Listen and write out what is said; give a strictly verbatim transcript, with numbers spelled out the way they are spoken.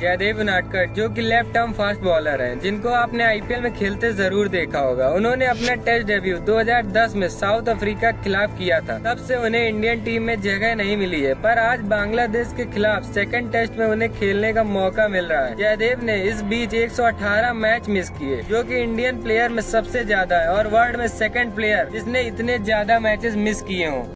जयदेव उनादकट, जो कि left arm fast bowler हैं, जिनको आपने आईपीएल में खेलते जरूर देखा होगा। उन्होंने अपना टेस्ट डेब्यू दो हज़ार दस में साउथ अफ्रीका के खिलाफ किया था। तब से उन्हें इंडियन टीम में जगह नहीं मिली है, पर आज बांग्लादेश के खिलाफ सेकंड टेस्ट में उन्हें खेलने का मौका मिल रहा है। जयदेव ने इस बीच एक सौ अठारह मैच मिस किए, जो कि इंडियन प्लेयर में सबसे ज्यादा है और वर्ल्ड में सेकंड प्लेयर जिसने इतने ज्यादा मैचेस मिस किए हों।